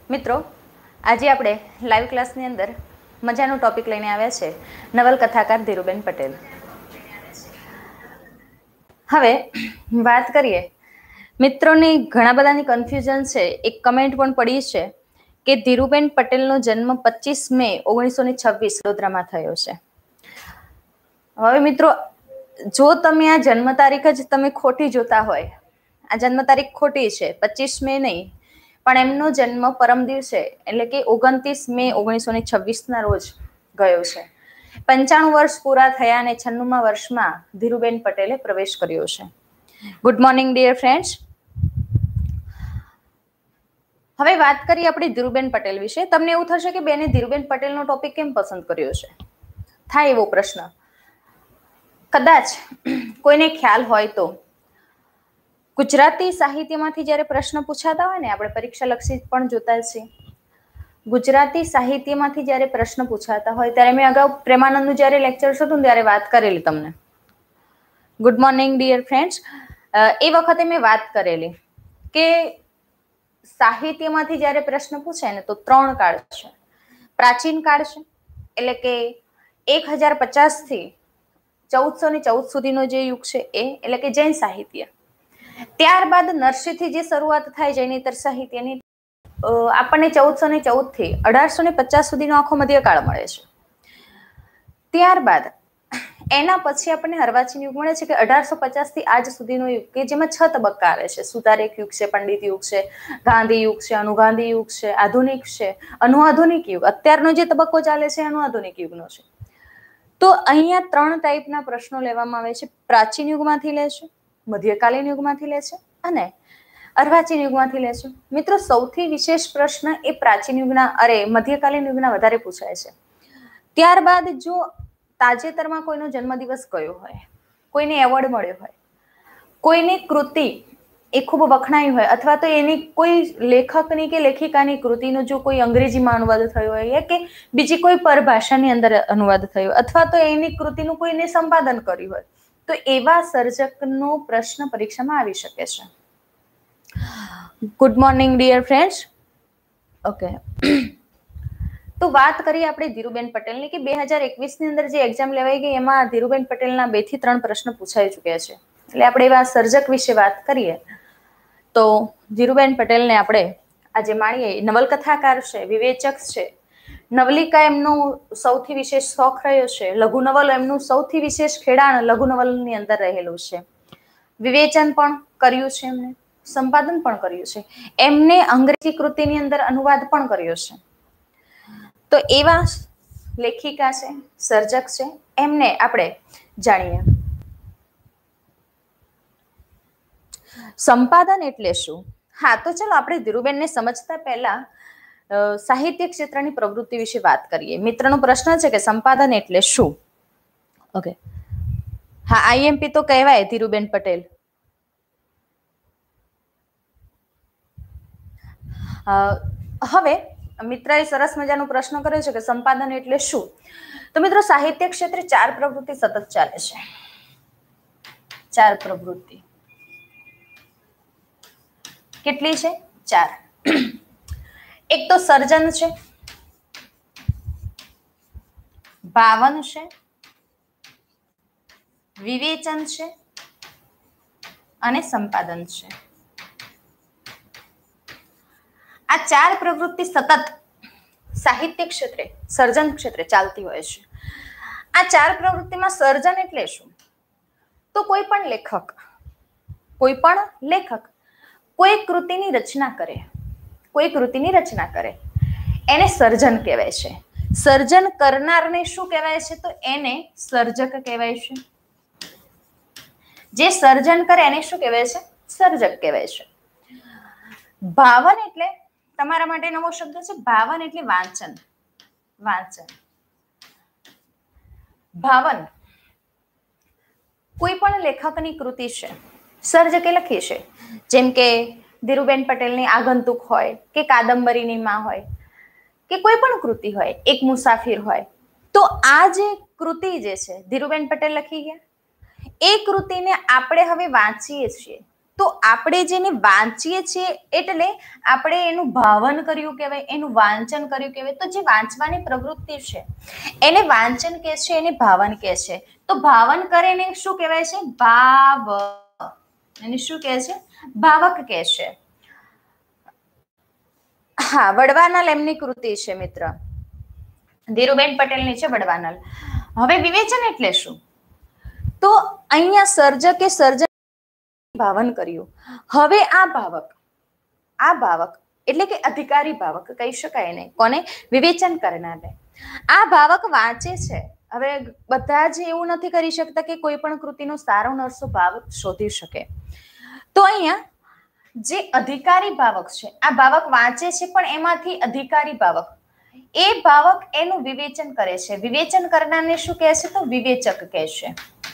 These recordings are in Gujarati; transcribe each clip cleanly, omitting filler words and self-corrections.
મિત્રો, આજે આપણે લાઈવ ક્લાસની અંદર મજાનો ટોપિક લઈને આવ્યા છે નવલકથાકાર ધીરુબેન પટેલ. હવે વાત કરીએ, મિત્રોની ઘણા બધાની કન્ફ્યુઝન છે. એક કમેન્ટ પણ પડી છે કે ધીરુબેન પટેલનો જન્મ 25 મે 1926 વડોદરામાં થયો છે. હવે મિત્રો, જો તમે આ જન્મ તારીખ જ તમે ખોટી જોતા હોય, આ જન્મ તારીખ ખોટી છે, 25 મે નહીં, પણ એમનો જન્મ પરમ દિવસે એટલે કે 29 મે 1926 ના રોજ ગયો છે. 95 વર્ષ પૂરા થયા અને 96મા વર્ષમાં ધીરુબેન પટેલે પ્રવેશ કર્યો છે. Good morning dear friends. હવે વાત કરીએ આપણે ધીરુબેન પટેલ વિશે. તમને એવું થશે કે બેને ધીરુબેન પટેલનો ટોપિક કેમ પસંદ કર્યો છે? થાય એવો પ્રશ્ન. કદાચ કોઈને ખ્યાલ હોય તો ગુજરાતી સાહિત્યમાંથી જ્યારે પ્રશ્ન પૂછાતા હોય ને, આપણે પરીક્ષા લક્ષી પણ જોતા છીએ, ગુજરાતી સાહિત્યમાંથી જ્યારે પ્રશ્ન પૂછાતા હોય ત્યારે મેં અગાઉ પ્રેમાનંદનું જ્યારે લેક્ચર હતું ત્યારે વાત કરેલી તમને. Good morning dear friends. એ વખતે મેં વાત કરેલી કે સાહિત્યમાંથી જ્યારે પ્રશ્ન પૂછે ને તો 3 કાળ છે. પ્રાચીન કાળ છે એટલે કે 1050 થી 1414 સુધીનો જે યુગ છે એ, એટલે કે જૈન સાહિત્ય. ત્યારબાદ નરસિંહથી જે શરૂઆત થાય જૈનેતર સાહિત્યની, આપણને 1414 થી 1850 સુધીનો આખો મધ્યકાળ મળે છે. ત્યારબાદ એના પછી આપણને અર્વાચીન યુગ મળે છે કે 1850 થી આજ સુધીનો યુગ, કે જેમાં 6 તબક્કા આવે છે. સુતારેક યુગ છે, પંડિત યુગ છે, ગાંધી યુગ છે, અનુગાંધી યુગ છે, આધુનિક છે, અનુઆધુનિક યુગ. અત્યારનો જે તબક્કો ચાલે છે અનુઆધુનિક યુગનો છે. તો અહીંયા 3 ટાઈપના પ્રશ્નો લેવામાં આવે છે. પ્રાચીન યુગમાંથી લે છે, મધ્યકાલીન યુગમાંથી લે છે અને અર્વાચીન યુગમાંથી લે છે. મિત્રો, સૌથી વિશેષ પ્રશ્ન એ પ્રાચીન યુગના મધ્યકાલીન યુગના વધારે પૂછાય છે. ત્યારબાદ જો તાજેતરમાં કોઈનો જન્મદિવસ ગયો હોય, કોઈને એવોર્ડ મળ્યો હોય, કોઈની કૃતિ એ ખૂબ વખણાઈ હોય, અથવા તો એની કોઈ લેખકની કે લેખિકાની કૃતિનો જો કોઈ અંગ્રેજીમાં અનુવાદ થયો હોય કે બીજી કોઈ પરભાષાની અંદર અનુવાદ થયો, અથવા તો એની કૃતિનું કોઈને સંપાદન કર્યું હોય, તો એવા સર્જકનો પ્રશ્ન પરીક્ષામાં આવી શકે છે. Good morning dear friends. Okay, તો વાત કરીએ આપણે ધીરુબેન પટેલની કે 2021ની અંદર જે એક્ઝામ લેવાઈ ગઈ એમાં ધીરુબેન પટેલના 2 થી 3 પ્રશ્ન પૂછાઈ ચૂક્યા છે. એટલે આપણે એવા સર્જક વિશે વાત કરીએ તો ધીરુબેન પટેલને આપણે આજે માણીએ. નવલકથાકાર છે, વિવેચક છે, નવલિકા એમનો સૌથી વિશેષ શોખ રહ્યો છે, લઘુ નવલ એમનું સૌથી વિશેષ ખેડાણ લઘુ નવલની અંદર રહેલું છે. વિવેચન પણ કર્યું છે, એમને સંપાદન પણ કર્યું છે, એમને અંગ્રેજી કૃતિની અંદર અનુવાદ પણ કર્યો છે. તો એવા લેખિકા છે, સર્જક છે, એમને આપણે જાણીએ. સંપાદન એટલે શું? હા, તો ચલો આપણે ધીરુબેનને સમજતા પહેલા સાહિત્ય ક્ષેત્રની પ્રવૃત્તિ વિશે વાત કરીએ. મિત્રનો પ્રશ્ન છે કે સંપાદન એટલે શું? ઓકે, હા, આઈએમપી તો કહેવાય ધીરુબેન પટેલ. હવે મિત્રએ સરસ મજાનો પ્રશ્ન કર્યો છે કે સંપાદન એટલે શું? તો મિત્રો, સાહિત્ય ક્ષેત્રે 4 પ્રવૃત્તિ સતત ચાલે છે. 4 પ્રવૃત્તિ. કેટલી છે? 4. એક તો સર્જન છે, ભાવન છે, વિવેચન છે અને સંપાદન છે. આ 4 પ્રવૃત્તિ સતત સાહિત્ય ક્ષેત્રે, સર્જન ક્ષેત્રે ચાલતી હોય છે. આ 4 પ્રવૃત્તિમાં સર્જન એટલે શું? તો કોઈ પણ લેખક કોઈ કૃતિની રચના કરે, એને સર્જન કહેવાય છે. સર્જન કરનારને શું કહેવાય છે? તો એને સર્જક કહેવાય છે. જે સર્જન કરે એને શું કહેવાય છે? સર્જક કહેવાય છે. ભાવન એટલે તમારા માટે નવો શબ્દ છે. ભાવન એટલે વાંચન. ભાવન કોઈ પણ લેખકની કૃતિ છે, સર્જકે લખી છે, જેમ કે ધીરુબેન પટેલની આગંતુક હોય કે કાદંબરીની માં હોય કે કોઈ પણ કૃતિ હોય, એક મુસાફિર હોય, તો આ જે કૃતિ જે છે ધીરુબેન પટેલ લખી ગયા, એ કૃતિને આપણે હવે વાંચીએ છીએ. તો આપણે જેને વાંચીએ છીએ એટલે આપણે એનું ભાવન કર્યું કહેવાય, એનું વાંચન કર્યું કહેવાય. તો જે વાંચવાની પ્રવૃત્તિ છે એને વાંચન કહે છે, એને ભાવન કહે છે. તો ભાવન કરે એને શું કહેવાય છે? ભાવ. એને શું કહે છે? ભાવક કહે છે. હા, વડવાનલ એમની કૃતિ છે મિત્ર, ધીરુબેન પટેલની છે વડવાનલ. હવે વિવેચન એટલે શું? તો અહીંયા સર્જકે સર્જન ભાવન કર્યું. હવે આ ભાવક એટલે કે અધિકારી ભાવક કહી શકાય ને, કોને? વિવેચન કરનારને. આ ભાવક વાંચે છે. હવે બધા જ એવું નથી કરી શકતા કે કોઈ પણ કૃતિનો સારો નરસો ભાવક શોધી શકે. તો અહીંયા જે અધિકારી ભાવક છે, આ ભાવક વાંચે છે પણ એમાંથી અધિકારી ભાવક, એ ભાવક એનું વિવેચન કરે છે. વિવેચન કરનારને શું કહે છે? તો વિવેચક કહે છે.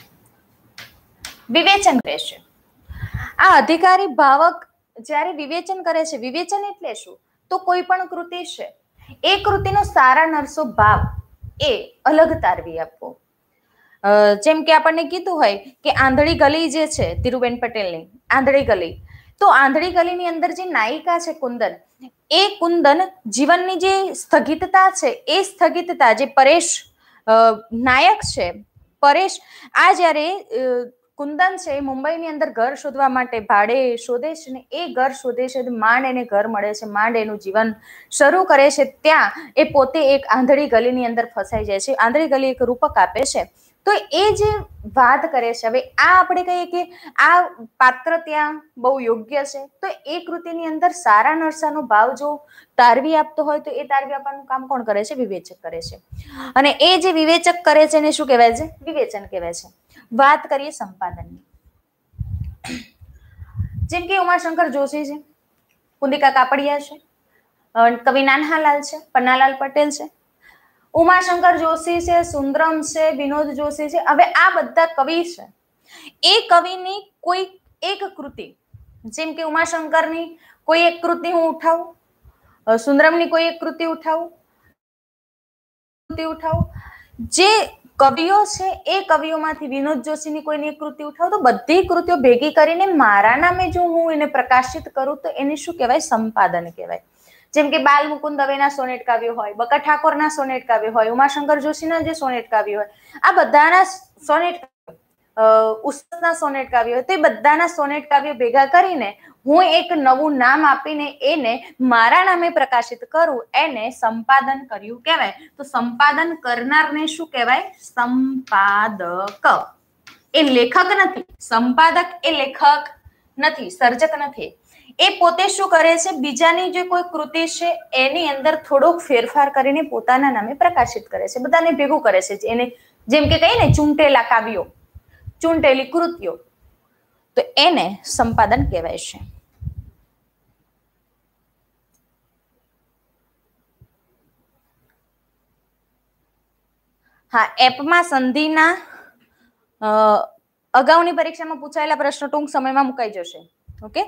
વિવેચન કહે છે. આ અધિકારી ભાવક જ્યારે વિવેચન કરે છે, વિવેચન એટલે શું? તો કોઈ પણ કૃતિ છે એ કૃતિનો સારા નરસો ભાવ એ અલગ તારવી આપવો. જેમ કે આપણને કીધું હોય કે આંધળી ગલી જે છે ધીરુબેન પટેલની આંધળી ગલી, તો આંધળી ગલીની અંદર જે નાયિકા છે કુંદન, એ કુંદન જીવનની જે સ્થગિતતા છે, એ સ્થગિતતા જે પરેશ નાયક છે, પરેશ આ જ્યારે કુંદન છે એ મુંબઈની અંદર ઘર શોધવા માટે ભાડે શોધે છે ને, એ ઘર શોધે છે, માંડ એને ઘર મળે છે, માંડ એનું જીવન શરૂ કરે છે. ત્યાં એ પોતે એક આંધળી ગલીની અંદર ફસાઈ જાય છે. આંધળી ગલી એક રૂપક આપે છે. તો એ જે વાત કરે છે, હવે આ આપણે કહીએ કે આ પાત્ર ત્યાં બહુ યોગ્ય છે, તો એ કૃતિની અંદર સારા નરસાનો ભાવ જો તારવી આપતો હોય તો એ તારવી આપવાનું કામ કોણ કરે છે? વિવેચક કરે છે. અને એ જે વિવેચક કરે છે એને શું કહેવાય છે? વિવેચન કહેવાય છે. વાત કરીએ સંપાદનની. જેમ કે ઉમાશંકર જોશી છે, કુંદિકા કાપડિયા છે, કવિ નાનહાલાલ છે, પન્નાલાલ પટેલ છે, ઉમાશંકર જોશી છે, સુંદરમ છે, વિનોદ જોશી છે. હવે આ બધા કવિ છે. એ કવિની કોઈ એક કૃતિ, જેમ કે ઉમાશંકરની કોઈ એક કૃતિ હું ઉઠાવું, સુંદરમની કોઈ એક કૃતિ ઉઠાવું, જે કવિઓ છે એ કવિઓમાંથી વિનોદ જોશીની કોઈની એક કૃતિ ઉઠાવું, તો બધી કૃતિઓ ભેગી કરીને મારા નામે જો હું એને પ્રકાશિત કરું તો એને શું કહેવાય? સંપાદન કહેવાય. જેમ કે બાલ મુકુંદ દવેના સોનેટ કાવ્યો હોય, બકા ઠાકોરના સોનેટ કાવ્યો હોય, ઉમાશંકર જોશીના જે સોનેટ કાવ્યો હોય, આ બધાના સોનેટ ઉસ્તના સોનેટ કાવ્યો હોય, તો એ બધાના સોનેટ કાવ્યો ભેગા કરીને હું એક નવું નામ આપીને એને મારા નામે પ્રકાશિત કરું, એને સંપાદન કર્યું કહેવાય. તો સંપાદન કરનારને શું કહેવાય? સંપાદક. એ લેખક નથી, સંપાદક એ લેખક નથી, સર્જક નથી. એ પોતે શું કરે છે? બીજાની જે કોઈ કૃતિ છે એની અંદર થોડોક ફેરફાર કરીને પોતાના નામે પ્રકાશિત કરે છે, બધાને ભેગું કરે છે. એને જેમ કે કહીએ ને ચૂંટેલા કાવ્યો, ચૂંટેલી કૃતિઓ, તો એને સંપાદન કહેવાય છે. હા, એપમાં સંધિના અગાઉની પરીક્ષામાં પૂછાયેલા પ્રશ્નો ટૂંક સમયમાં મુકાઈ જશે. ઓકે.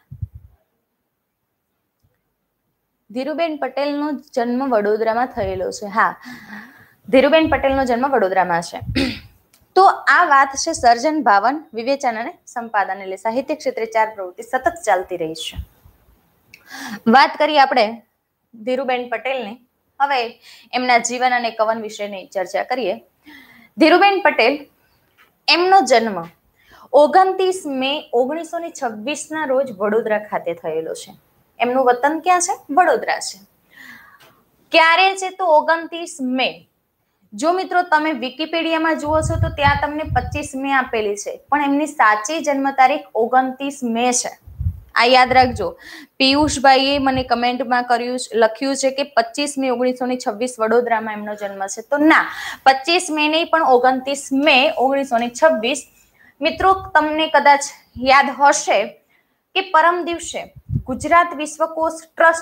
ધીરુબેન પટેલનો જન્મ વડોદરામાં થયેલો છે. હા, ધીરુબેન પટેલનો જન્મ વડોદરામાં છે. તો આ વાત છે સર્જન, ભાવન, વિવેચન અને સંપાદન, એટલે સાહિત્ય ક્ષેત્રે 4 પ્રવૃત્તિ સતત ચાલતી રહી છે. વાત કરીએ આપણે ધીરુબેન પટેલની. હવે એમના જીવન અને કવન વિશેની ચર્ચા કરીએ. ધીરુબેન પટેલ એમનો જન્મ 29 મે 1926 ના રોજ વડોદરા ખાતે થયેલો છે. એમનું વતન ક્યાં છે? વડોદરા છે. ક્યારે છે? તો 29 મે. જો મિત્રો તમે વિકિપીડિયામાં જુઓ છો તો ત્યાં તમને 25 મે આપેલી છે, પણ એમની સાચી જન્મ તારીખ 29 મે છે. આ યાદ રાખજો. પિયુષભાઈએ મને કમેન્ટમાં લખ્યું છે કે 25 મે 1926 વડોદરામાં એમનો જન્મ છે. તો ના, 25 મે નહીં, પણ 29 મે 1926. મિત્રો તમને કદાચ યાદ હશે કે પરમ દિવસે ગુજરાત વિશ્વકોશ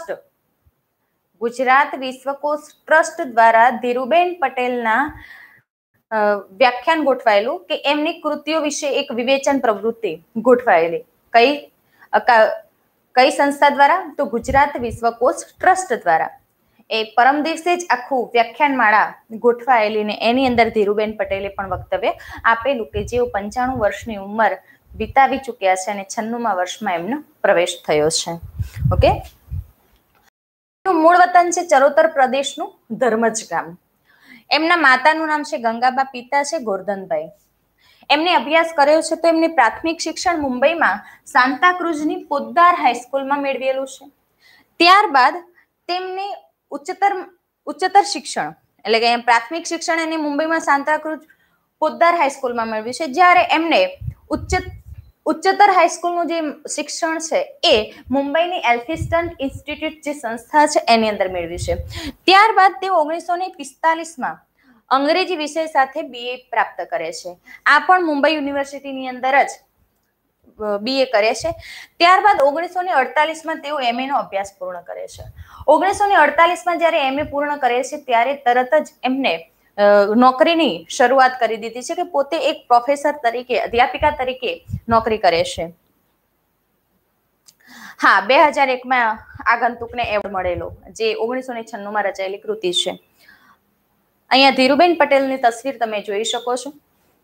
ટ્રસ્ટ દ્વારા ધીરુબેન પટેલના વ્યાખ્યાન ગોઠવાયેલું કે એમની કૃતિઓ વિશે એક વિવેચન પ્રવૃત્તિ ગોઠવાયેલી. કઈ સંસ્થા દ્વારા? તો ગુજરાત વિશ્વકોશ ટ્રસ્ટ દ્વારા. એ પરમ દિવસે જ આખું વ્યાખ્યાન માળા ગોઠવાયેલી ને એની અંદર ધીરુબેન પટેલે પણ વક્તવ્ય આપેલું કે જેઓ 95 વર્ષની ઉંમર વિતાવી ચૂક્યા છે અને 96મા વર્ષમાં એમનો પ્રવેશ થયો છે. ઓકે, મૂળ વતન છે ચરોતર પ્રદેશનું ધર્મજ ગામ. એમના માતાનું નામ છે ગંગાબા, પિતા છે ગોરધનભાઈ. એમને અભ્યાસ કર્યો છે તો એમને પ્રાથમિક શિક્ષણ મુંબઈમાં સાંતાક્રુઝની પોદ્દાર હાઈસ્કૂલમાં મેળવેલું છે. ત્યારબાદ તેમને ઉચ્ચતર શિક્ષણ એટલે કે પ્રાથમિક શિક્ષણ એને મુંબઈમાં સાંતાક્રુઝ પોદ્દાર હાઈસ્કૂલમાં મેળવ્યું છે, જ્યારે એમને ઉચ્ચતર હાઈસ્કૂલનું જે શિક્ષણ છે એ મુંબઈની એલ્ફિસ્ટન ઇન્સ્ટિટ્યૂટ જે સંસ્થા છે એની અંદર મેળવ્યું છે. ત્યારબાદ તે 1945માં અંગ્રેજી વિષય સાથે BA પ્રાપ્ત કરે છે. આ પણ મુંબઈ યુનિવર્સિટીની અંદર જ BA કરે છે. ત્યારબાદ 1948માં તેઓ MA નો અભ્યાસ પૂર્ણ કરે છે. 1948માં જ્યારે MA પૂર્ણ કરે છે ત્યારે તરત જ એમને નોકરીની શરૂઆત કરી દીધી છે કે પોતે એક પ્રોફેસર તરીકે, અધ્યાપિકા તરીકે નોકરી કરે છે. હા, 2001માં આગંતુકને એવોર્ડ મળેલો, જે 1996માં રચાયેલી કૃતિ છે. અહીંયા ધીરુબેન પટેલની તસવીર તમે જોઈ શકો છો.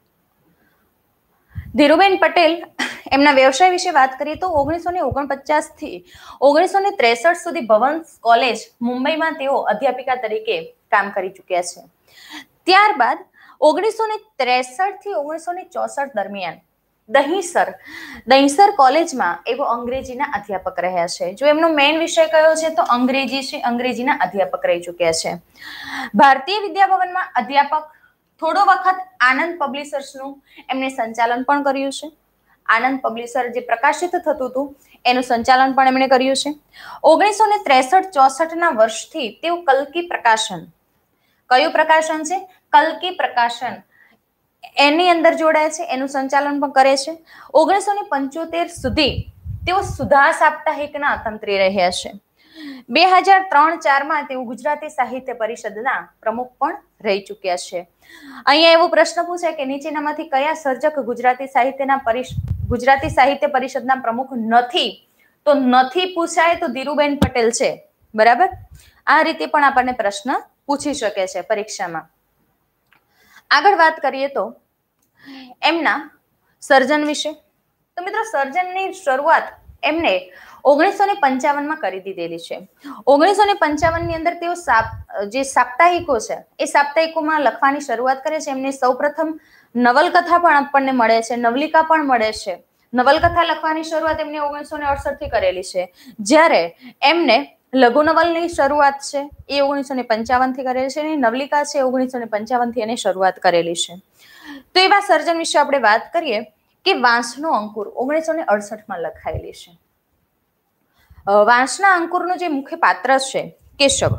ધીરુબેન પટેલ એમના વ્યવસાય વિશે વાત કરીએ તો 1949 થી 1963 સુધી ભવન્સ કોલેજ મુંબઈમાં તેઓ અધ્યાપિકા તરીકે કામ કરી ચૂક્યા છે. ત્યારબાદ 1963 થી 1964 દરમિયાન દહીંસર કોલેજમાં એવો અંગ્રેજીના અધ્યાપક રહ્યા છે. જો એમનો મેઇન વિષય કયો છે તો અંગ્રેજી છે. અંગ્રેજીના અધ્યાપક રહી ચૂક્યા છે. ભારતીય વિદ્યાભવનમાં અધ્યાપક, થોડો વખત આનંદ પબ્લિશર્સનું એમને સંચાલન પણ કર્યું છે. આનંદ પબ્લિશર જે પ્રકાશિત થતું હતું એનું સંચાલન પણ એમણે કર્યું છે. 1963-64ના વર્ષથી તેઓ કલ્કી પ્રકાશન, કયું પ્રકાશન છે? કલ્કી પ્રકાશન, એની અંદર જોડાય છે, એનું સંચાલન પણ કરે છે. 1975 સુધી તેઓ સુધા સાપ્તાહિકના તંત્રી રહ્યા છે. 2003-04માં તેઓ ગુજરાતી સાહિત્ય પરિષદના પ્રમુખ પણ રહી ચૂક્યા છે. અહીંયા એવો પ્રશ્ન પૂછાય કે નીચેનામાંથી કયા સર્જક ગુજરાતી સાહિત્ય પરિષદના પ્રમુખ નથી? તો નથી પૂછાય તો ધીરુબેન પટેલ છે. બરાબર, આ રીતે પણ આપણને પ્રશ્ન પૂછી શકે છે પરીક્ષામાં. આગળ વાત કરીએ તો એમના સર્જન વિશે. તો મિત્રો, સર્જનની શરૂઆત એમને 1955માં કરી દીધેલી છે. 1955ની અંદર તેઓ જે સાપ્તાહિકો છે એ સાપ્તાહિકોમાં લખવાની શરૂઆત કરે છે. એમને સૌપ્રથમ નવલકથા પણ આપણને મળે છે, નવલિકા પણ મળે છે. નવલકથા લખવાની શરૂઆત એમને 1968 થી કરેલી છે, જ્યારે એમને લઘુ નવલની શરૂઆત છે એ 1955 થી કરેલી છે. નવલિકા છે 1955 થી એને શરૂઆત કરેલી છે. તો એવા સર્જન વિશે આપણે વાત કરીએ કે વાંસનો અંકુર 1968માં લખાયેલી છે. વાંસના અંકુરનું જે મુખ્ય પાત્ર છે કેશવ,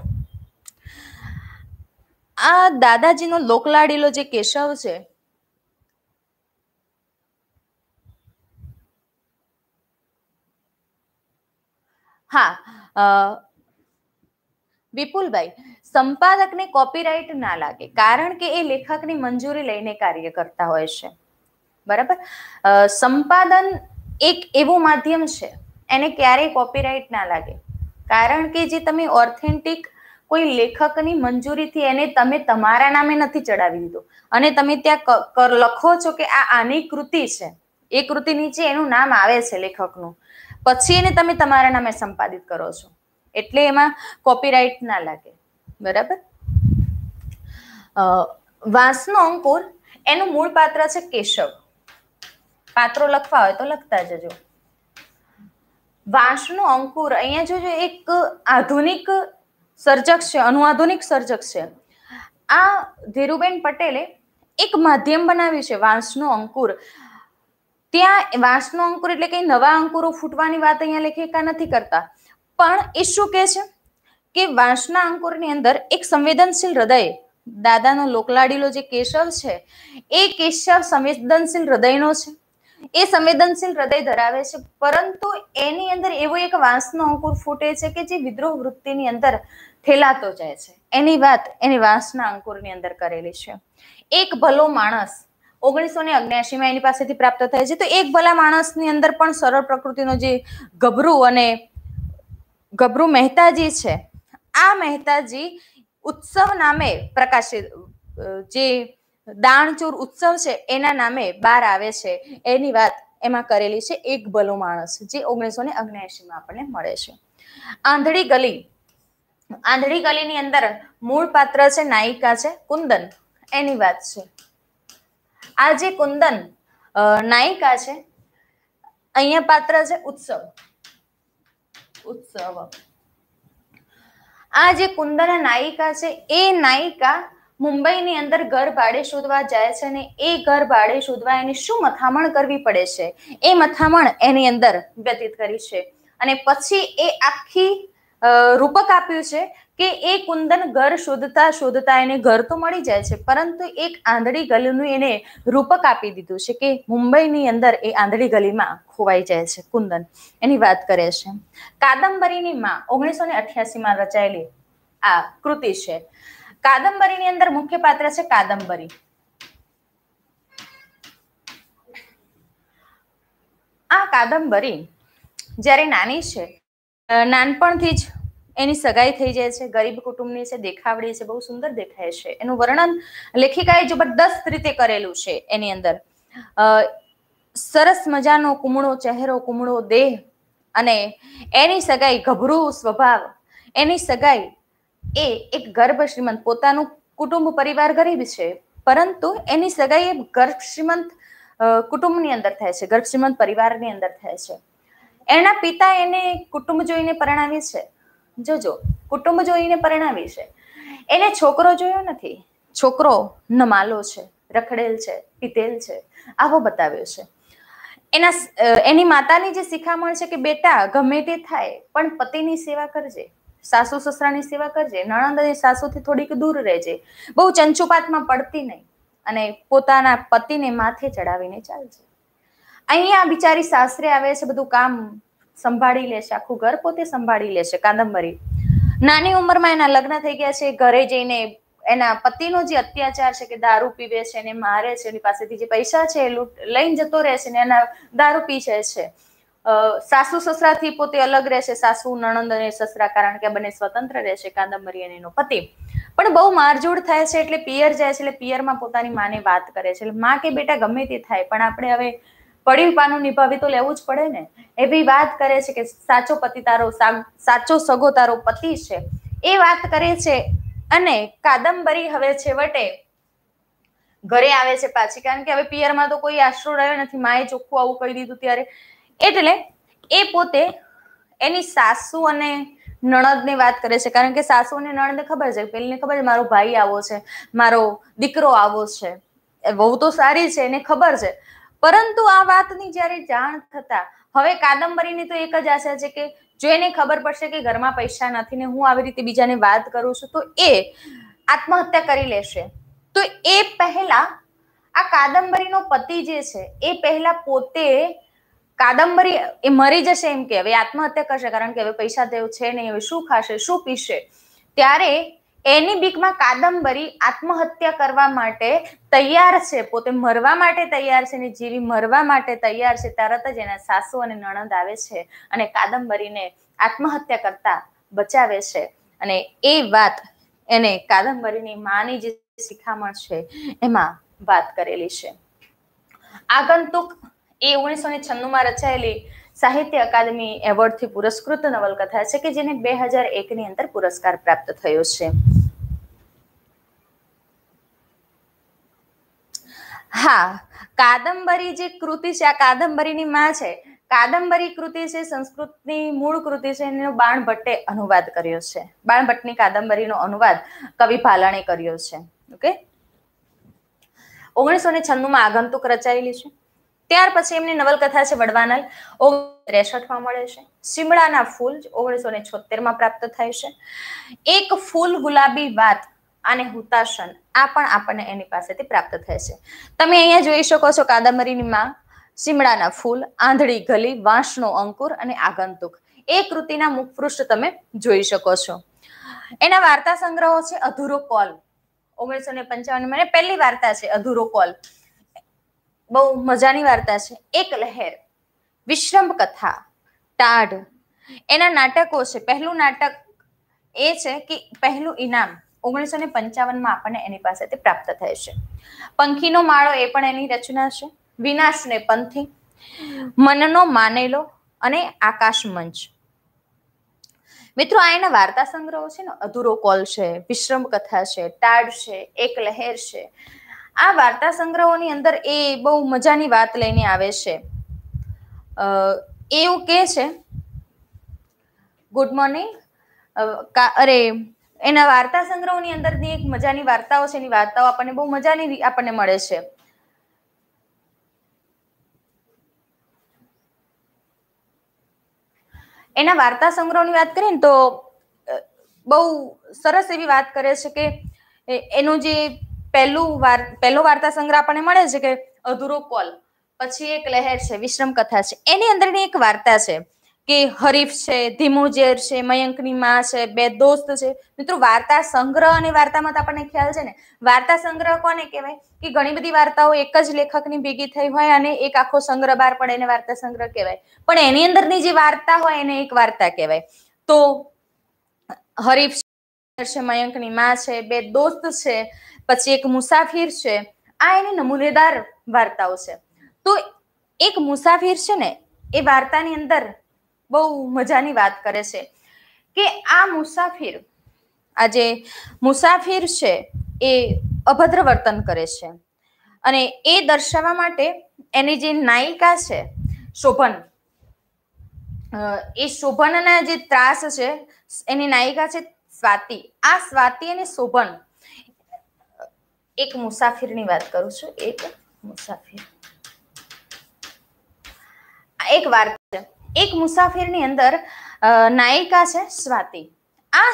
આ દાદાજીનો લોકલાડીલો જે કેશવ છે, હા, વિપુલભાઈ, સંપાદકને કોપીરાઇટ ના લાગે કારણ કે એ લેખકની મંજૂરી લઈને કાર્ય કરતા હોય છે. બરાબર, સંપાદન એક એવું માધ્યમ છે એને ક્યારેય કોપીરાઇટ ના લાગે, કારણ કે જે તમે ઓથેન્ટિક કોઈ લેખકની મંજૂરીથી એને તમે તમારા નામે નથી ચડાવી દીધો અને તમે ત્યાં લખો છો કે આ આની કૃતિ છે, એ કૃતિ નીચે એનું નામ આવે છે લેખકનું, પછી એને તમે તમારા નામે સંપાદિત કરો છો, એટલે એમાં કોપીરાઇટ ના લાગે. બરાબર, વાંસનો અંકુર એનું મૂળ પાત્ર છે કેશવ. પાત્રો લખવા હોય તો લખતા જજો. વાંસનો અંકુર અહીંયા જોજો એક આધુનિક સર્જક છે, અનુઆધુનિક સર્જક છે. આ ધીરુબેન પટેલે એક માધ્યમ બનાવ્યું છે વાંસનો અંકુર. ત્યાં વાંસનો અંકુર એટલે કે નવા અંકુરો ફૂટવાની વાત અહીંયા લેખિકા નથી કરતા, પણ એ શું કહે છે કે વાંસના અંકુરની અંદર એક સંવેદનશીલ હૃદય, દાદાનો લોકલાડીલો જે કેશવ છે એ કેશવ સંવેદનશીલ હૃદયનો છે. એ સંવેદનશીલ હૃદય ધરાવે છે, પરંતુ એની અંદર એવો એક વાંસનો અંકુર ફૂટે છે કે જે વિદ્રોહ વૃત્તિની અંદર ઠેલાતો જાય છે. એની વાત એની વાંસના અંકુરની અંદર કરેલી છે. એક ભલો માણસ 1979માં એની પાસેથી પ્રાપ્ત થાય છે. તો એક ભલા માણસની અંદર પણ સરળ પ્રકૃતિનો જે ગભરુ મહેતાજી છે, આ મહેતાજી ઉત્સવ નામે પ્રકાશિત, જે દાણચૂર ઉત્સવ છે એના નામે બહાર આવે છે. એની વાત એમાં કરેલી છે એક ભલો માણસ, જે 1979 આપણને મળે છે. આંધળી ગલીની અંદર મૂળ પાત્ર છે, નાયિકા છે કુંદન, એની વાત છે. આ જે કુંદન નાયિકા છે, અહીંયા પાત્ર છે ઉત્સવ. આ જે કુંદન નાયિકા છે, એ નાયિકા મુંબઈની અંદર ઘર ભાડે શોધવા જાય છે, અને એ ઘર ભાડે શોધવા એની શું મથામણ કરવી પડે છે, એ મથામણ એની અંદર વ્યતીત કરી છે. અને પછી એ આખી રૂપક આપ્યું છે કે એ કુંદન ઘર શોધતા એને ઘર તો મળી જાય છે, પરંતુ એક આંધળી ગલીનું એને રૂપક આપી દીધું છે કે મુંબઈની અંદર એ આંધળી ગલીમાં ખોવાઈ જાય છે. કુંદન એની વાત કરે છે. કાદંબરીની માં 1988 રચાયેલી આ કૃતિ છે. કાદંબરીની અંદર મુખ્ય પાત્ર છે કાદંબરી. આ કાદંબરી જ્યારે નાની છે, નાનપણથી જ એની સગાઈ થઈ જાય છે, ગરીબ કુટુંબની છે, દેખાવડી છે, બહુ સુંદર દેખાય છે. એનું વર્ણન લેખિકાએ જબરદસ્ત રીતે કરેલું છે. એની અંદર સરસ મજાનો કુમળો ચહેરો, કુમળો દેહ, અને એની સગાઈ ગભરું સ્વભાવ. એની સગાઈ એ એક ગર્ભ શ્રીમંત, પોતાનું કુટુંબ પરિવાર ગરીબ છે, પરંતુ એની સગાઈ ગર્ભ શ્રીમંત કુટુંબની અંદર થાય છે, ગર્ભ શ્રીમંત પરિવારની અંદર થાય છે. એના પિતા એને કુટુંબ જોઈને પરણાવી છે. જોજો, કુટુંબ જોઈને પરણાવી છે. એને છોકરો જોયો નથી. છોકરો નમાલો છે, રખડેલ છે, પીતેલ છે, આવો બતાવ્યો છે. એની માતાની જે શિખામણ છે કે બેટા ગમે તે થાય પણ પતિની સેવા કરજે, સાસુ સસરાની સેવા કરજે, નણંદ અને સાસુથી થોડીક દૂર રહેજે, બહુ ચંચુપાતમાં પડતી નહીં, અને પોતાના પતિને માથે ચડાવીને ચાલજે. અહીંયા બિચારી સાસરે આવે છે, બધું કામ સંભાળી લેશે, આખું ઘર પોતે સંભાળી લેશે. કાદંબરી નાની ઉંમરમાં એના લગ્ન થઈ ગયા છે. ઘરે જઈને એના પતિનો જે અત્યાચાર છે કે દારૂ પીવે છે, એને મારે છે, એની પાસેથી જે પૈસા છે એ લઈને જતો રહે છે, ને એના દારૂ પી છે. સાસુ સસરાથી પોતે અલગ રહેશે, સાસુ નણંદ અને સસરા, કારણ કે બંને સ્વતંત્ર રહેશે, કાદંબરી અને એનો પતિ. પણ બહુ મારઝૂડ થાય છે, એટલે પિયર જાય છે. એટલે પિયરમાં પોતાની માને વાત કરે છે. માં કે બેટા ગમે તે થાય પણ આપણે હવે પડ્યું પાનું નિભાવી તો લેવું જ પડે ને. એવી વાત કરે છે કે સાચો પતિ તારો, સાચો સગો તારો પતિ છે, એ વાત કરે છે. અને કાદંબરી હવે છેવટે ઘરે આવે છે પાછી, કારણ કે હવે પિયરમાં તો કોઈ આશરો રહ્યો નથી. માએ ચોખ્ખું આવું કહી દીધું ત્યારે. એટલે એ પોતે એની સાસુ અને નણંદની વાત કરે છે, કારણ કે સાસુ અને નણંદને ખબર છે, પેલીને ખબર છે મારો ભાઈ આવો છે, મારો દીકરો આવો છે, વહુ તો સારી છે, એને ખબર છે. પરંતુ આ વાતની જ્યારે જાણ થતા હવે કાદંબરીની તો એક જ આશા છે કે જો એને ખબર પડશે કે ઘરમાં પૈસા નથી ને હું આવી રીતે બીજાને વાત કરું છું, તો એ આત્મહત્યા કરી લેશે. તો એ પહેલા આ કાદંબરીનો પતિ જે છે એ પહેલા પોતે કાદંબરી એ મરી જશે એમ કે હવે આત્મહત્યા કરશે, કારણ કે હવે પૈસા દેવ છે નહીં, હવે શું ખાશે, શું પીશે. ત્યારે એની બીકમાં કાદંબરી આત્મહત્યા કરવા માટે તૈયાર છે, પોતે મરવા માટે તૈયાર છે, ને જેવી મરવા માટે તૈયાર છે તરત જ એના સાસુ અને નણંદ આવે છે અને કાદંબરીને આત્મહત્યા કરતા બચાવે છે. અને એ વાત એને કાદંબરીની માની જે શિખામણ છે એમાં વાત કરેલી છે. આગંતુક એ 1996 રચાયેલી સાહિત્ય અકાદમી એવોર્ડથી પુરસ્કૃત નવલકથા છે કે જેને 2001 અંદર પુરસ્કાર પ્રાપ્ત થયો છે. હા, કાદંબરી જે કૃતિ છે, આ કાદંબરીની માં છે. કાદંબરી કૃતિ છે સંસ્કૃતની મૂળ કૃતિ છે, એનો બાણભટ્ટે અનુવાદ કર્યો છે. બાણભટ્ટની કાદંબરીનો અનુવાદ કવિ ભાલાણે કર્યો છે. ઓકે, 1996 આગંતુક રચાયેલી છે. ત્યાર પછી એમની નવલકથા છે વડવાનલ, 1963 મળે છે. શિમળાના ફૂલ 1976 પ્રાપ્ત થાય છે. એક ફૂલ ગુલાબી વાત અને હુતાશન, આ પણ આપણને એની પાસેથી પ્રાપ્ત થાય છે. તમે અહીંયા જોઈ શકો છો કાદંબરીની માં, શિમળાના ફૂલ, આંધળી ગલી, વાંસનો અંકુર અને આગંતુક. એ કૃતિના મુખપૃષ્ઠ તમે જોઈ શકો છો. એના વાર્તા સંગ્રહો છે અધૂરો કોલ, 1955 પહેલી વાર્તા છે અધૂરો કોલ, બહુ મજાની વાર્તા છે. એક લહેર, વિશ્રમ કથા, ટાઢ, એના નાટકો છે. પહેલું નાટક એ છે કે પહેલું ઇનામ 1955 આપણને એની પાસેથી પ્રાપ્ત થાય છે. પંખીનો માળો એ પણ એની રચના છે. વિનાશ ને પંથી, મનનો માનેલો અને આકાશ મંચ. મિત્રો, આ એના વાર્તા સંગ્રહો છે ને. અધૂરો કોલ છે, વિશ્રમ કથા છે, ટાળ છે, એક લહેર છે. આ વાર્તા સંગ્રહોની અંદર એ બહુ મજાની વાત લઈને આવે છે. એવું કે છે, ગુડ મોર્નિંગ. અરે, એના વાર્તા સંગ્રહોની અંદરની એક મજાની વાર્તાઓ છે. એની વાર્તાઓ આપણને બહુ મજાની આપણને મળે છે. એના વાર્તા સંગ્રહની વાત કરીએ ને તો બહુ સરસ એવી વાત કરે છે કે એનું જે પહેલો વાર્તા સંગ્રહ આપણને મળે છે કે અધૂરો કોલ, પછી એક લહેર છે, વિશ્રમ કથા છે. એની અંદરની એક વાર્તા છે કે હરીફ છે, ધીમું ઝેર છે, મયંકની માં છે, બે દોસ્ત છે. મિત્રો, વાર્તા સંગ્રહ અને વાર્તામાં તો આપણને ખ્યાલ છે ને. વાર્તા સંગ્રહ કોને કહેવાય કે ઘણી બધી વાર્તાઓ એક જ લેખકની ભેગી થઈ હોય અને એક આખો સંગ્રહ બહાર પડે એને વાર્તા સંગ્રહ કહેવાય. પણ એની અંદરની જે વાર્તા હોય એને એક વાર્તા કહેવાય. તો હરીફ છે, મયંકની માં છે, બે દોસ્ત છે, પછી એક મુસાફિર છે. આ એની નમૂનેદાર વાર્તાઓ છે. તો એક મુસાફિર છે ને, એ વાર્તાની અંદર બહુ મજાની વાત કરે છે કે આ મુસાફિર છે એ અભદ્ર વર્તન કરે છે. અને એ દર્શાવવા માટે એની જે નાયિકા છે શોભન, એ શોભનના જે ત્રાસ છે, એની નાયિકા છે સ્વાતિ. આ સ્વાતિ અને શોભન, એક મુસાફિરની વાત કરું છું. એક મુસાફિર, એક વાર્તા છે. એક મુસાફિરની અંદર નાયિકા છે સ્વાતિ. આ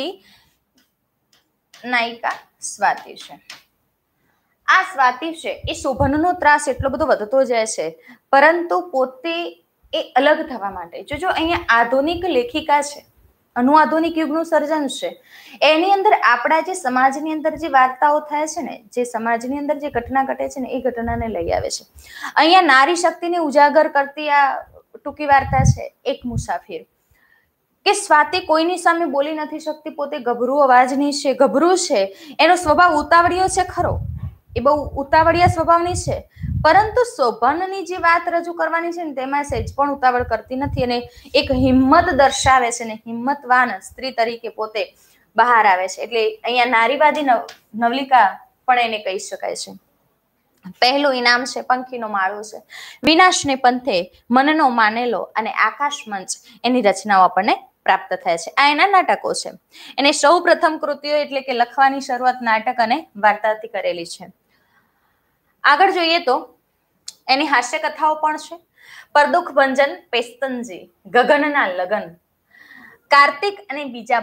નાયિકા સ્વાતિ છે. આ સ્વાતિ છે એ શોભનનો ત્રાસ એટલો બધો વધતો જાય છે, પરંતુ પોતે એ અલગ થવા માટે જો અહીંયા આધુનિક લેખિકા છે, અનુઆધુનિક યુગનું સર્જન છે. એની અંદર આપણા જે સમાજની અંદર જે વાર્તાઓ થાય છે ને, જે સમાજની અંદર જે ઘટના ઘટે છે ને, એ ઘટનાને લઈ આવે છે. અહીંયા નારી શક્તિને ઉજાગર કરતી આ ટૂંકી વાર્તા છે એક મુસાફિર. કે સ્વાતિ કોઈની સામે બોલી નથી શકતી, પોતે ગભરું અવાજની છે, ગભરું છે. એનો સ્વભાવ ઉતાવળિયો છે ખરો, એ બહુ ઉતાવળિયા સ્વભાવની છે, પરંતુ શોભનની જે વાત રજૂ કરવાની છે ને તેમાં સહેજ પણ ઉતાવળ કરતી નથી અને એક હિંમત દર્શાવે છે ને હિંમતવાન સ્ત્રી તરીકે પોતે બહાર આવે છે. એટલે અહીંયા નારીવાદી નવલિકા પણ એને કહી શકાય છે. પહેલું ઇનામ છે પંખીનો માળો છે, વિનાશને પંથે, મનનો માનેલો અને આકાશ મંચ. એની રચનાઓ આપણને પ્રાપ્ત થાય છે. આ એના નાટકો છે. એને સૌ પ્રથમ કૃતિઓ એટલે કે લખવાની શરૂઆત નાટક અને વાર્તાથી કરેલી છે. આગળ જોઈએ તો એની હાસ્ય કથાઓ પણ છે. પરદુખ ભંજન, પેસ્તનજી, ગગનના લગન, કાર્તિક અને બીજા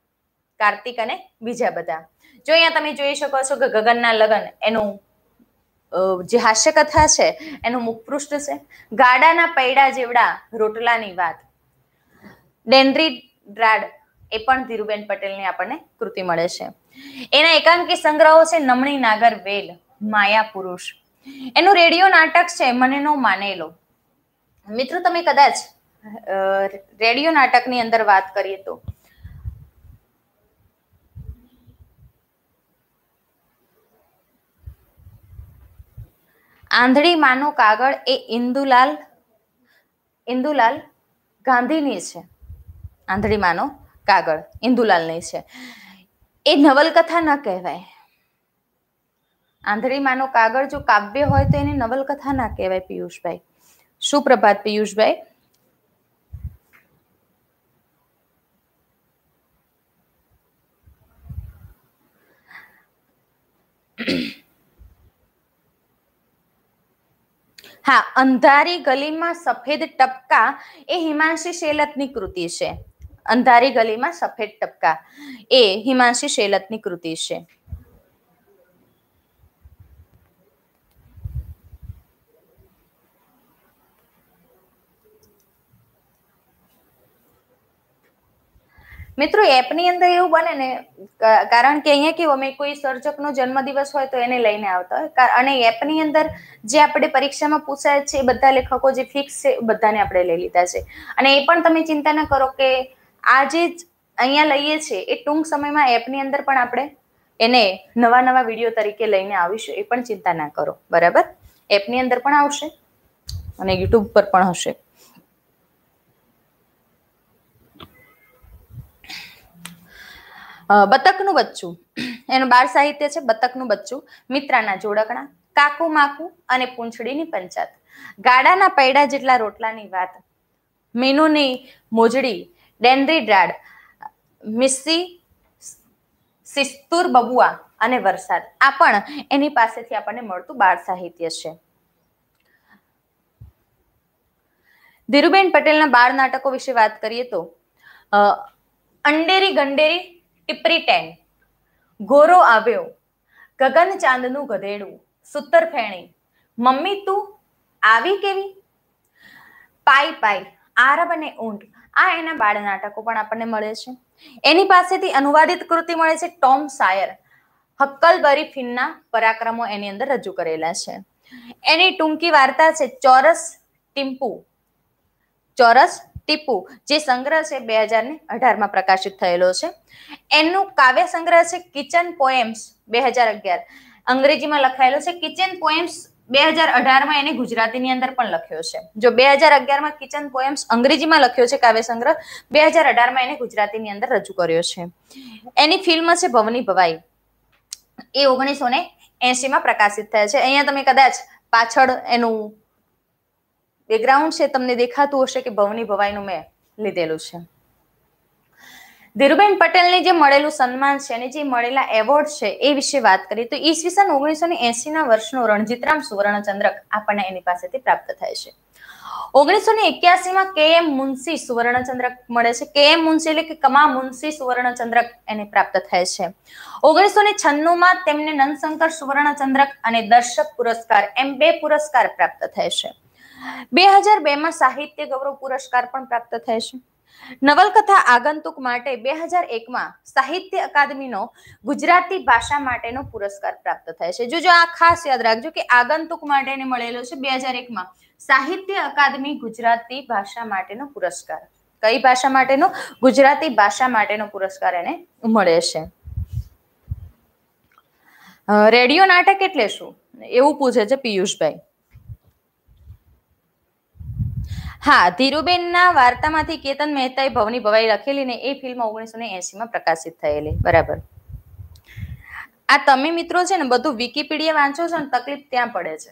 બધા. જો અહીંયા તમે જોઈ શકો છો કે ગગનના લગન એનું જે હાસ્ય કથા છે એનું મુખપૃષ્ઠ છે. ગાડાના પૈડા જેવડા રોટલાની વાત, ડેન્ડ્રી ડ્રાડ, એ પણ ધીરુબેન પટેલની આપણને કૃતિ મળે છે. એના એકાંકી સંગ્રહો છે નમણી નાગર વેલ, માયા પુરુષ. એનું રેડિયો નાટક છે મનનો માનેલો. મિત્રો, તમે કદાચ રેડિયો નાટકની અંદર વાત કરીએ તો આંધળી માનો કાગળ એ ઇન્દુલાલ ગાંધીની છે. આંધળી માનો કાગળ ઇન્દુલાલની છે. એ નવલકથા ન કહેવાય. આંધળી માનો કાગળ જો કાવ્ય હોય તો એને નવલકથા ના કહેવાય. પિયુષભાઈ, સુપ્રભાત પિયુષભાઈ. હા, અંધારી ગલીમાં સફેદ ટપકા એ હિમાંશી શેલતની કૃતિ છે. અંધારી ગલીમાં સફેદ ટપકા એ હિમાંશી શેલતની કૃતિ છે. મિત્રો, એપની અંદર એવું બને ને, કારણ કે અહીંયા કેવું, અમે કોઈ સર્જકનો જન્મદિવસ હોય તો એને લઈને આવતા હોય, અને એપની અંદર જે આપણે પરીક્ષામાં પૂછાય છે એ બધા લેખકો જે ફિક્સ છે બધાને આપણે લઈ લીધા છે. અને એ પણ તમે ચિંતા ના કરો કે આ જે અહીંયા લઈએ છીએ એ ટૂંક સમયમાં એપની અંદર પણ આપણે એને નવા વિડીયો તરીકે લઈને આવીશું. એ પણ ચિંતા ના કરો, બરાબર? એપની અંદર પણ આવશે. અને યુટ્યુબ પર પણ હશે. બતકનું બચ્ચું એનું બાળ સાહિત્ય છે. બતકનું બચ્ચું, મિત્રાના જોડકણા, કાકુ માકુ અને પૂંછડીની પંચાત, ગાડાના પૈડા જેટલા રોટલાની વાત, મીનુની મોજડી, ડેનરી ડ્રાડ, મિસ્સી સિસ્તુર બબુઆ અને વરસાદ, આ પણ એની પાસેથી આપણને મળતું બાળ સાહિત્ય છે. ધીરુબેન પટેલના બાળ નાટકો વિશે વાત કરીએ તો અંડેરી ગંડેરી ટીપરી ટેન, ગોરો આવ્યો, ગગન ચાંદનું ગધેડું, સૂતર ફેણી, મમ્મી તું આવી કેવી, પાઈ પાઈ, આરબ અને ઊંટ, આ એના બાળ નાટકો પણ આપણને મળે છે. એની પાસેથી અનુવાદિત કૃતિ મળે છે ટોમ સાયર, હક્કલબરી ફિનના પરાક્રમો એની અંદર રજૂ કરેલા છે. એની ટૂંકી વાર્તા છે ચોરસ ટીપુ, જે સંગ્રહ છે 2018માં પ્રકાશિત થયેલો છે. એનું કાવ્ય સંગ્રહ છે કિચન પોએમ્સ 2011, અંગ્રેજીમાં લખાયેલો છે. કિચન પોએમ્સ 2018માં એને ગુજરાતીની અંદર પણ લખ્યો છે. જો 2011માં કિચન પોએમ્સ અંગ્રેજીમાં લખ્યો છે કાવ્ય સંગ્રહ, 2018માં એને ગુજરાતીની અંદર રજૂ કર્યો છે. એની ફિલ્મ છે ભવની ભવાઈ, એ 1980માં પ્રકાશિત થયા છે. અહીંયા તમે કદાચ પાછળ એનું બેકગ્રાઉન્ડ છે તમને દેખાતું હશે કે ભવની ભવાઈનું મેં લીધેલું છે. ધીરુબેન પટેલને જે મળેલું સન્માન છે અને જે મળેલા એવોર્ડ છે એ વિશે વાત કરીએ તો ઈસવીસન 1980ના વર્ષનો રણજીતરામ સુવર્ણચંદ્રક આપણને એની પાસેથી પ્રાપ્ત થાય છે. 1981માં કે.એમ. મુનશી સુવર્ણચંદ્રક મળે છે. કે.એમ. મુનશી એટલે કે કમા મુનશી સુવર્ણચંદ્રક એને પ્રાપ્ત થાય છે. 1996માં તેમને નંદશંકર સુવર્ણચંદ્રક અને દર્શક પુરસ્કાર એમ 2 પુરસ્કાર પ્રાપ્ત થાય છે. 2002માં સાહિત્ય ગૌરવ પુરસ્કાર પણ પ્રાપ્ત થાય છે. નવલકથા આગંતુક માટે 2001માં સાહિત્ય અકાદમીનો ગુજરાતી ભાષા માટેનો પુરસ્કાર પ્રાપ્ત થાય છે. જો આ ખાસ યાદ રાખજો કે આગંતુક માટે એને મળેલો છે 2001માં સાહિત્ય અકાદમી ગુજરાતી ભાષા માટેનો પુરસ્કાર. કઈ ભાષા માટેનો? ગુજરાતી ભાષા માટેનો પુરસ્કાર એને મળે છે. રેડિયો નાટક એટલે શું એવું પૂછે છે પિયુષભાઈ. હા, ધીરુબેનના વાર્તામાંથી કેતન મહેતાએ ભવની ભવાઈ લખેલી ને એ ફિલ્મ 1980માં પ્રકાશિત થયેલી. બરાબર. આ તમે મિત્રો છે ને બધું વિકીપીડિયા વાંચો છો ને તકલીફ ત્યાં પડે છે.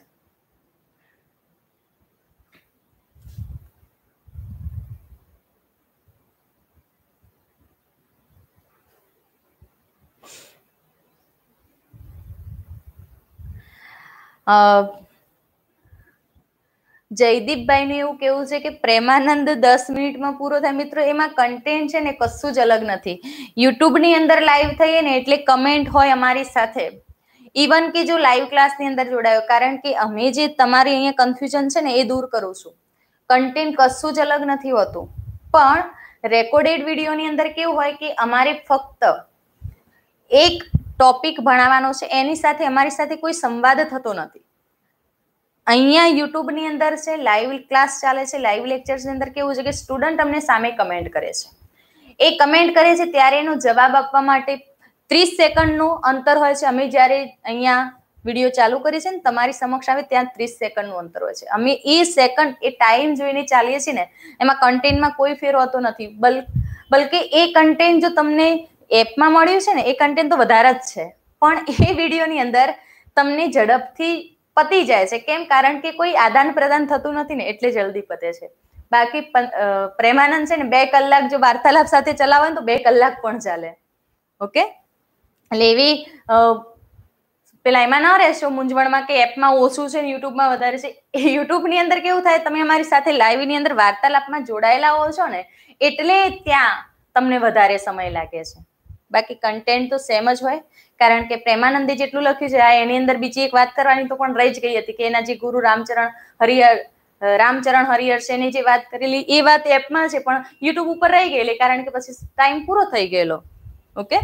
જયદીપભાઈ નું એવું કેવું છે કે પ્રેમાનંદ 10 મિનિટમાં પૂરો થાય. મિત્રો એમાં કન્ટેન્ટ છે ને કશું જ અલગ નથી. યુટ્યુબ ની અંદર લાઈવ થઈએ ને એટલે કમેન્ટ હોય અમારી સાથે. ઇવન કે જો લાઈવ ક્લાસની અંદર જોડાયો, કારણ કે અમે જે તમારી અહીંયા કન્ફ્યુઝન છે ને એ દૂર કરું છું. કન્ટેન્ટ કશું જ અલગ નથી હોતું, પણ રેકોર્ડેડ વિડીયોની અંદર કેવું હોય કે અમારે ફક્ત એક ટોપિક ભણાવવાનો છે, એની સાથે અમારી સાથે કોઈ સંવાદ થતો નથી. અહીંયા યુટ્યુબની અંદર છે લાઈવ ક્લાસ ચાલે છે, લાઈવ લેક્ચર્સની અંદર કેવું છે કે સ્ટુડન્ટ અમને સામે કમેન્ટ કરે છે. એ કમેન્ટ કરે છે ત્યારે એનો જવાબ આપવા માટે 30 સેકન્ડનું અંતર હોય છે. અમે જ્યારે અહીંયા વિડીયો ચાલુ કરીએ છીએ ને તમારી સમક્ષ આવે ત્યાં 30 સેકન્ડનું અંતર હોય છે. અમે એ સેકન્ડ એ ટાઈમ જોઈને ચાલીએ છીએ ને એમાં કન્ટેન્ટમાં કોઈ ફેર હોતો નથી. બલકે એ કન્ટેન્ટ જો તમને એપમાં મળ્યું છે ને એ કન્ટેન્ટ તો વધારે જ છે, પણ એ વિડીયોની અંદર તમને ઝડપથી પતી જાય છે. કેમ? કારણ કે કોઈ આદાન પ્રદાન થતું નથી ને એટલે જલ્દી પતે છે. બાકી પ્રેમાનંદ છે ને 2 કલાક જો વાર્તાલાપ સાથે ચલાવે ને તો 2 કલાક પણ ચાલે. ઓકે, એટલે એવી પેલા એમાં ન રહેશો મૂંઝવણમાં કે એપમાં ઓછું છે ને યુટ્યુબમાં વધારે છે. યુટ્યુબની અંદર કેવું થાય, તમે અમારી સાથે લાઈવની અંદર વાર્તાલાપમાં જોડાયેલા હો છો ને એટલે ત્યાં તમને વધારે સમય લાગે છે. બાકી કન્ટેન્ટ તો સેમ જ હોય. કારણ કે પ્રેમાનંદે જેટલું લખ્યું છે આ એની અંદર બીજી એક વાત કરવાની તો પણ રહી જ ગઈ હતી કે એના જે ગુરુ રામચરણ હરિહર છે એની જે વાત કરેલી એ વાત એપમાં છે પણ યુટ્યુબ ઉપર રહી ગયેલી કારણ કે પછી ટાઈમ પૂરો થઈ ગયેલો. ઓકે,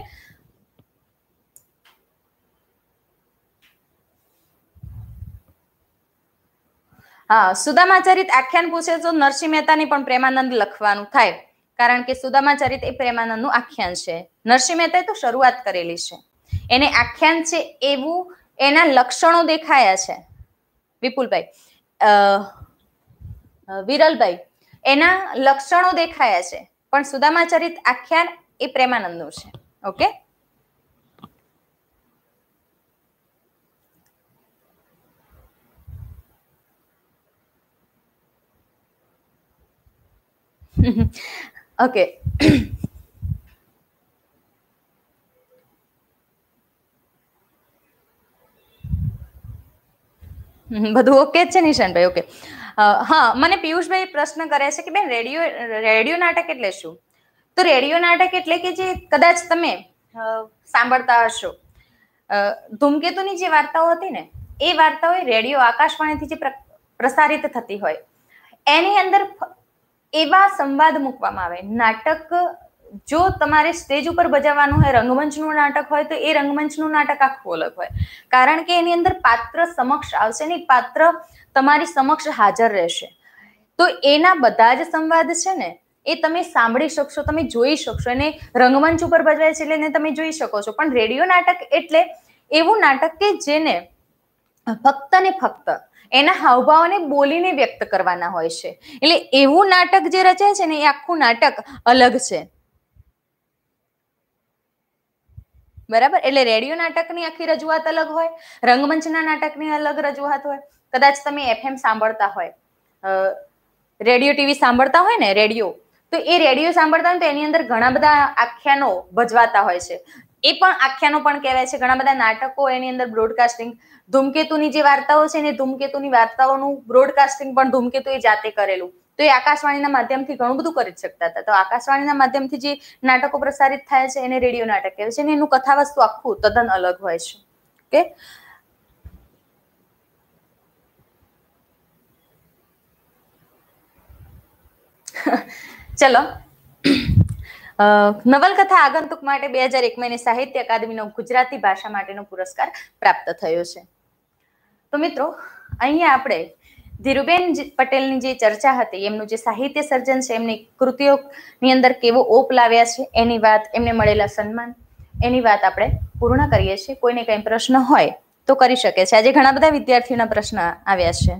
હા, સુદામાચરિત આખ્યાન પૂછે તો નરસિંહ મહેતાની પણ પ્રેમાનંદ લખવાનું થાય, કારણ કે સુદામાચરિત એ પ્રેમાનંદનું આખ્યાન છે. નરસિંહ મહેતાએ તો શરૂઆત કરેલી છે. એને આખ્યાન છે એવું એના લક્ષણો દેખાયા છે. વિપુલભાઈ, વિરલભાઈ, એના લક્ષણો દેખાયા છે, પણ સુદામા ચરિત આખ્યાન એ પ્રેમાનંદનું છે. Okay, okay. બધું ઓકે જ છે નિશાનભાઈ? ઓકે. હા, મને પિયુષભાઈ પ્રશ્ન કરે છે કે બેન રેડિયો નાટક એટલે શું? તો રેડિયો નાટક એટલે કે જે કદાચ તમે સાંભળતા હશો, ધૂમકેતુની જે વાર્તાઓ હતી ને, એ વાર્તાઓ રેડિયો આકાશવાણીથી જે પ્રસારિત થતી હોય, એની અંદર એવા સંવાદ મૂકવામાં આવે. નાટક જો તમારે સ્ટેજ ઉપર બજાવવાનું હોય, રંગમંચનું નાટક હોય, તો એ રંગમંચનું નાટક આખું અલગ હોય, કારણ કે એની અંદર પાત્ર સમક્ષ આવશે ને, પાત્ર તમારી સમક્ષ હાજર રહેશે. તો એના બધા જ સંવાદ છે ને, એ તમે સાંભળી શકશો, તમે જોઈ શકશો. અને રંગમંચ ઉપર બજાવે છે એટલે એને તમે જોઈ શકો છો. પણ રેડિયો નાટક એટલે એવું નાટક કે જેને ફક્ત ને ફક્ત એના હાવભાવને બોલીને વ્યક્ત કરવાના હોય છે. એટલે એવું નાટક જે રચાય છે ને, એ આખું નાટક અલગ છે. બરાબર? એટલે રેડિયો નાટકની આખી રજૂઆત અલગ હોય, રંગમંચના નાટકની અલગ રજૂઆત હોય. કદાચ તમે FM સાંભળતા હોય, રેડિયો ટીવી સાંભળતા હોય ને, રેડિયો, તો એ રેડિયો સાંભળતા હોય તો એની અંદર ઘણા બધા આખ્યાનો ભજવાતા હોય છે. એ પણ આખ્યાનો પણ કહેવાય છે. ઘણા બધા નાટકો એની અંદર બ્રોડકાસ્ટિંગ, ધૂમકેતુની જે વાર્તાઓ છે ને, ધૂમકેતુની વાર્તાઓનું બ્રોડકાસ્ટિંગ પણ ધૂમકેતુએ જાતે કરેલું. તો એ આકાશવાણીના માધ્યમથી ઘણું બધું કરી શકતા હતા. તો આકાશવાણીના માધ્યમથી જે નાટકો પ્રસારિત થાય છે એને રેડિયો નાટક કહેવાય છે. અને એનું કથાવસ્તુ આખું તદ્દન અલગ હોય છે. ઓકે, ચલો. નવલકથા આગંતુક માટે 2001 સાહિત્ય અકાદમીનો ગુજરાતી ભાષા માટેનો પુરસ્કાર પ્રાપ્ત થયો છે. તો મિત્રો, અહીંયા આપણે ધીરુબેન પટેલની જે ચર્ચા હતી, એમનું જે સાહિત્ય સર્જન છે, એમની કૃતિઓની અંદર કેવો ઓપ લાવ્યા છે, એની વાત, એમને મળેલા સન્માન, એની વાત આપણે પૂર્ણ કરીએ છીએ. કોઈને કંઈ પ્રશ્ન હોય તો કરી શકે છે. આજે ઘણા બધા વિદ્યાર્થીઓના પ્રશ્ન આવ્યા છે.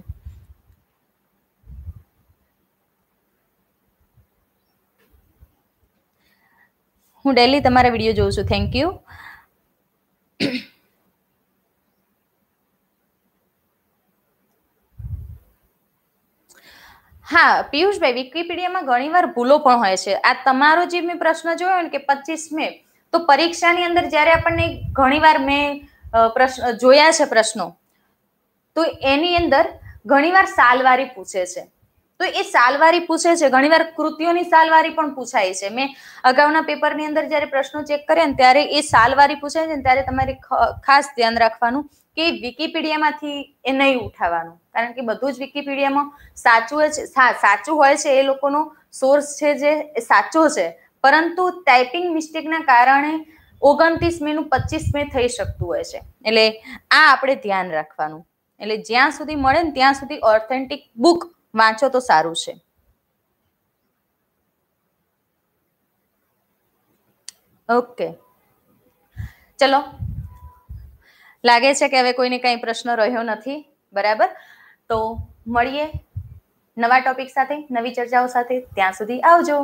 હું ડેલી તમારા વિડીયો જોઉં છું. Thank you. હા પિયુષભાઈ, વિકિપીડિયામાં ઘણીવાર ભૂલો પણ હોય છે. આ તમારો જે મેં પ્રશ્ન જોયો ને કે 25 મે, તો પરીક્ષાની અંદર જ્યારે આપણને ઘણીવાર મેં પ્રશ્ન જોયા છે પ્રશ્નો, તો એની અંદર ઘણીવાર સાલવારી પૂછે છે. તો એ સાલવારી પૂછે છે, ઘણીવાર કૃતિઓની સાલવારી પણ પૂછાય છે. મેં અગાઉના પેપરની અંદર જ્યારે પ્રશ્નો ચેક કર્યા ને, ત્યારે એ સાલવારી પૂછાય છે ને, ત્યારે તમારે ખાસ ધ્યાન રાખવાનું કે વિકિપીડિયામાંથી એ નહીં ઉઠાવવાનું, કારણ કે બધું જ વિકિપીડિયામાં સાચું જ સાચું હોય છે. એ લોકોનો સોર્સ છે જે સાચો છે, પરંતુ ટાઈપિંગ મિસ્ટેકના કારણે 29 મે નું 25 મે થઈ શકતું હોય છે. એટલે આ આપણે ધ્યાન રાખવાનું. એટલે જ્યાં સુધી મળે ને ત્યાં સુધી ઓથેન્ટિક બુક વાંચો તો સારું છે. ઓકે, ચલો. લાગે છે કે હવે કોઈને કઈ પ્રશ્ન રહ્યો નથી. બરાબર? તો મળીએ નવા ટોપિક સાથે, નવી ચર્ચાઓ સાથે. ત્યાં સુધી આવજો.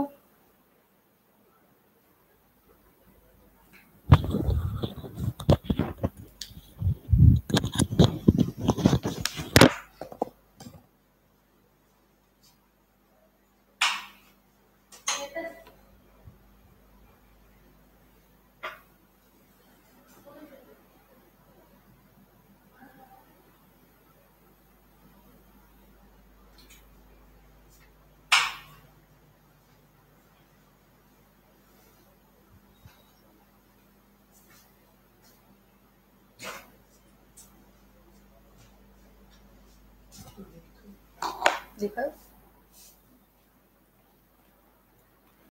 જી